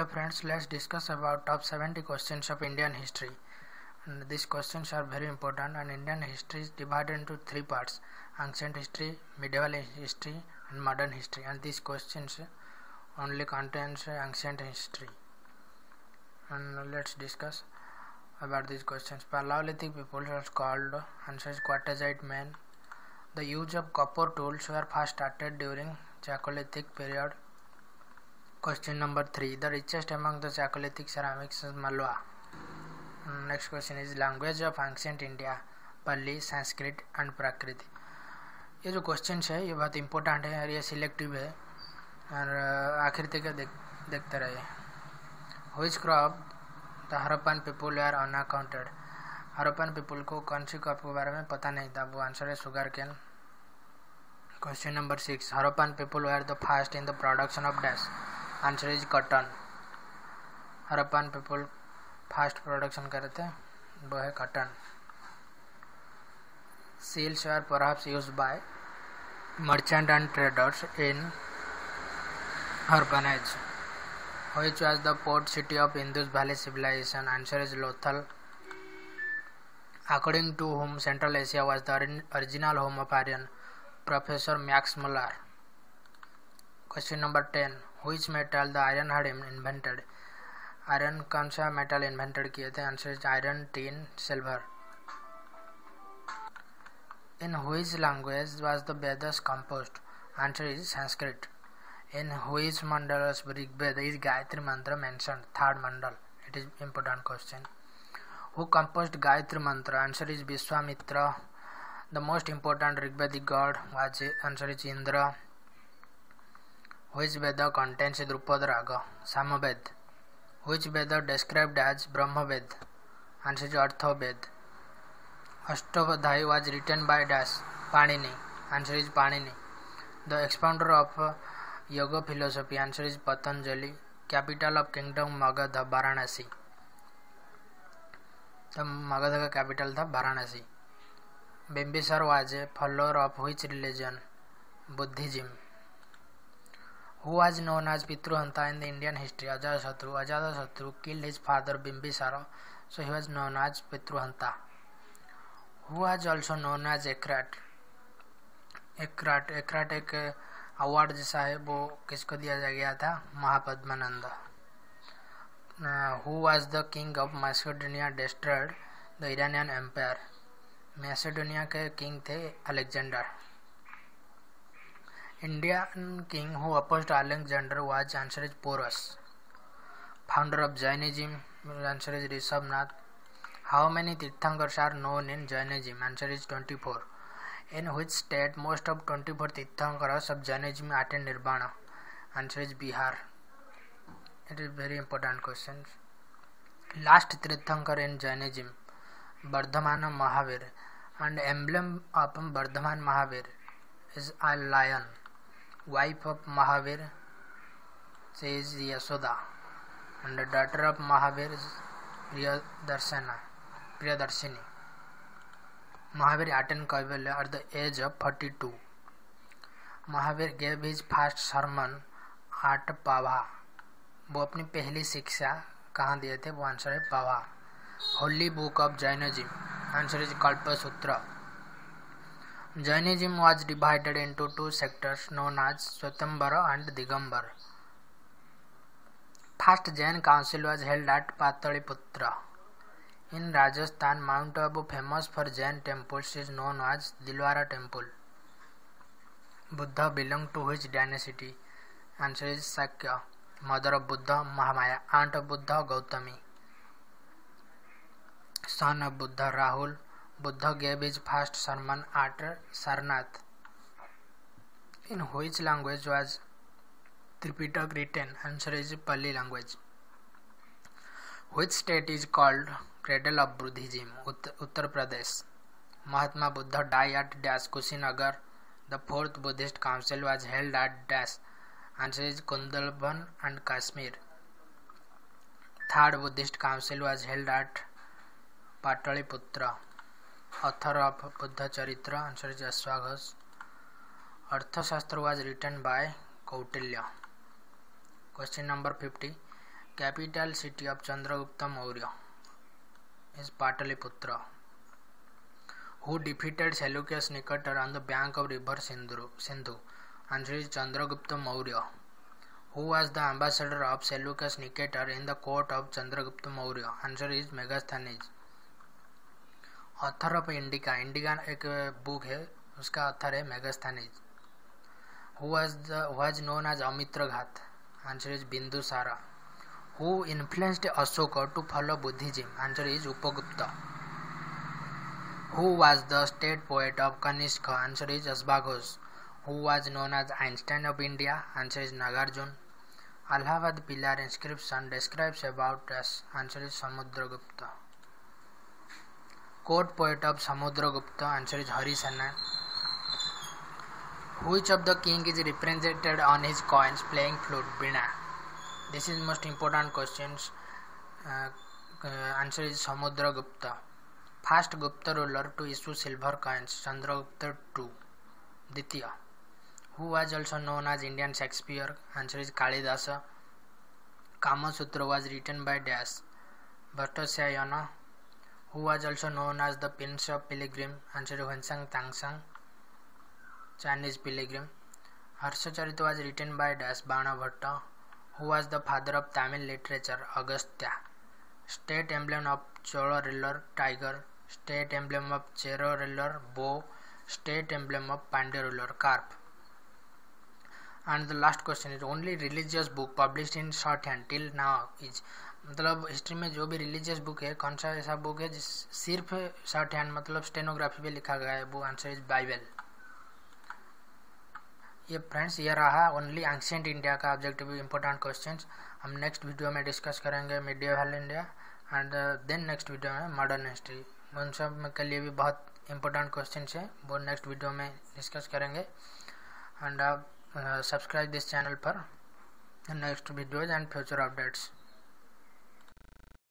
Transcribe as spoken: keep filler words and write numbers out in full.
Hello friends, let's discuss about top seventy questions of Indian history. And these questions are very important, and Indian history is divided into three parts: ancient history, medieval history and modern history. And these questions only contains ancient history. And let's discuss about these questions. Paleolithic people are called answer is Quartzite men. The use of copper tools were first started during Chalcolithic period. Question number three. The richest among the Chalcolithic ceramics is Malwa. Next question is language of ancient India, Pali, Sanskrit and Prakrit. ये जो question है ये बहुत important है और ये selective है और आखिर तक देख देखते रहे. Which crop the Harappan people were unaccounted? Harappan people को कौन सी क्रॉप के बारे में पता नहीं था, वो आंसर है sugar cane. Question number six. Harappan people were the first in the production of dash. Answer is cotton. Harappan people first production करे थे वो है cotton. Seals were perhaps used by merchant and traders in Harappan age. Which was the port city of Indus valley civilisation? Answer is Lothal. According to whom Central Asia was the original home of Aryan? Professor Max Muller. Question number ten. Which metal the iron had invented? Iron कौन सा metal invented किए थे? Answer is iron, tin, silver. In which language was the Vedas composed? Answer is Sanskrit. In which mandalas Rigveda is Gayatri mantra mentioned? Third mandal. It is important question. Who composed Gayatri mantra? Answer is Vishwamitra. The most important Rigvedic god was answer is Indra. Which Veda contains Drupad Raga? Samaved. Which Veda described as Brahmaved? Answer is Arthaved. Ashtavadhyayi was written by Dash? Panini. Answer is Panini. The expounder of yoga philosophy? Answer is Patanjali. Capital of kingdom Magadha? Varanasi. The Magadha का capital था Varanasi. Bimbisar was a follower of which religion? Buddhism. Who was known as Pitruhanta in the Indian history? Ajatasattu. Ajatasattu killed his father Bimbisara, so he was known as Pitruhanta. Who was also known as Ekrat? Ekrat. Ekrat एक award जैसा है, वो किसको दिया गया था? Mahapadmananda. Who was the king of Macedonia destroyed the Iranian empire? Macedonia के king थे Alexander. Indian king who opposed Alexander was? Answer is Porus. Founder of Jainism? Answer is Rishabhnath. How many Tirthankars are known in Jainism? Answer is twenty-four. In which state most of twenty-four Tirthankars of Jainism attain Nirvana? Answer is Bihar. It is very important question. Last Tirthankar in Jainism? Vardhamana Mahavir. And emblem of Vardhaman Mahavir is a lion. Wife of Mahavir, she is Yasoda, and the daughter of Mahavir is Priyadarshana, Priyadarshini. Mahavir attained Kaivalya at the age of forty-two. Mahavir gave his first sermon at Pava. वो अपनी पहली शिक्षा कहाँ दिए थे? वो answer है Pava. Holy book of Jainism? Answer is Kalpasutra. Jainism was divided into two sectors known as Swetambara and Digambar. First Jain council was held at Pataliputra. In Rajasthan, Mount Abu, famous for Jain temples, is known as Dilwara temple. Buddha belonged to which dynasty? Answer is Sakya. Mother of Buddha, Mahamaya. Aunt of Buddha, Gautami. Son of Buddha, Rahul. Buddha gave his first sermon at Sarnath. In which language was Tripitaka written? Answer is Pali language. Which state is called cradle of Buddhism? Uttar Pradesh. Mahatma Buddha died at Dash, Kushinagar. The fourth Buddhist council was held at Dash. Answer is Kundalban and Kashmir. Third Buddhist council was held at Pataliputra. Author of Buddha Charitra? Answer is Ashwaghosh. Arthashastra was written by Kautilya. Question number fifty. Capital city of Chandragupta Maurya is Pataliputra. Who defeated Seleucus Nicator on the bank of river Sindhu? Sindhu. Answer is Chandragupta Maurya. Who was the ambassador of Seleucus Nicator in the court of Chandragupta Maurya? Answer is Megasthenes. Author of Indica. Indica एक book है, उसका author है Megasthenes. Who was the was known as Amitra Ghat? Answer is Bindusara. Who influenced Ashoka to follow Buddhism? Answer is Upagupta. Who was the state poet of Kanishka? Answer is Asbaghosh. Who was known as Einstein of India? Answer is Nagarjuna. Allahabad pillar inscription describes about us. Answer is Samudragupta. Court poet of Samudragupta. Answer is Harisena. Which of the king is represented on his coins playing flute? Bina. This is most important questions. Uh, uh, answer is Samudragupta. First Gupta ruler to issue silver coins, Chandragupta the second. Ditya. Who was also known as Indian Shakespeare? Answer is Kalidasa. Kama Sutra was written by Dash. Bhattasayana. Who was also known as the Prince of Pilgrim? Answer is Huensang Tangsang, Chinese pilgrim. Harshacharita was written by Dash. Bana Bhatta. Who was the father of Tamil literature? Agastya. State emblem of Chola ruler, tiger. State emblem of Chera ruler, bow. State emblem of Pandya ruler, carp. And the last question is only religious book published in shorthand till now is, मतलब history में जो भी religious book है कौन सा ऐसा book है जिस सिर्फ शॉर्ट हैंड मतलब स्टेनोग्राफी पे लिखा गया है, वो आंसर इज बाइबल. ये फ्रेंड्स ये रहा ओनली एंशिएंट इंडिया का ऑब्जेक्टिव इंपॉर्टेंट क्वेश्चंस. हम नेक्स्ट वीडियो में डिस्कस करेंगे medieval India and then next video में मॉडर्न हिस्ट्री. उन सब के लिए भी बहुत इंपॉर्टेंट क्वेश्चन है, वो नेक्स्ट वीडियो में डिस्कस करेंगे. एंड आप सब्सक्राइब दिस चैनल पर next videos and future updates.